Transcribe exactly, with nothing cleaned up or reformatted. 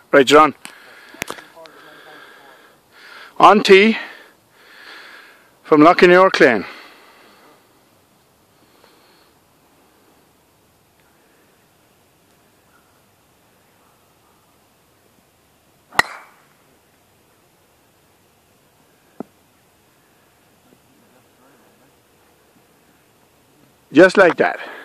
Right, you're on. On tee from Loughnor Lane. Just like that.